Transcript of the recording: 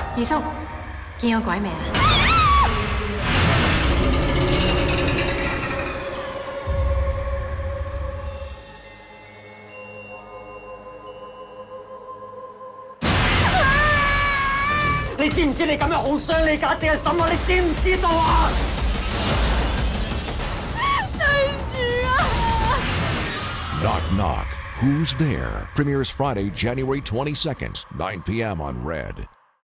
二叔，見我鬼未啊？ 你知唔知你咁樣好傷你家姐嘅心啊？你知唔知道啊？ 對唔住啊 Knock Knock, Who's There? Premieres Friday, January 22nd, 9 p.m. on Red.